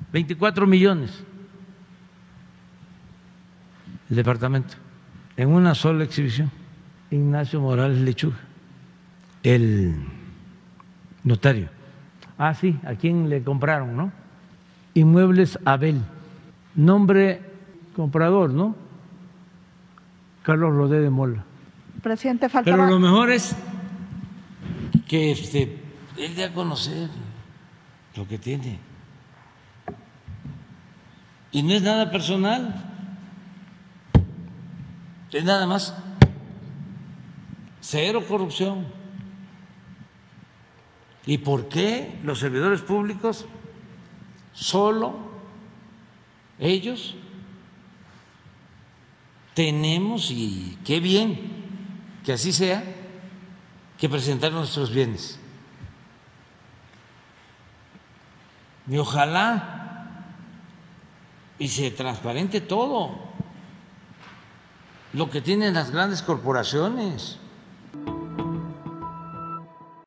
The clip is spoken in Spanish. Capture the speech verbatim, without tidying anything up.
veinticuatro millones el departamento, en una sola exhibición. Ignacio Morales Lechuga, el notario. Ah, sí, ¿a quién le compraron, no? Inmuebles Abel, nombre comprador, ¿no? Carlos Rodé de Mola. Presidente, faltaba... Pero lo mejor es que este, él dé a conocer lo que tiene. Y no es nada personal, es nada más cero corrupción. ¿Y por qué los servidores públicos solo ellos tenemos, y qué bien que así sea, que presentar nuestros bienes? Y ojalá y se transparente todo lo que tienen las grandes corporaciones.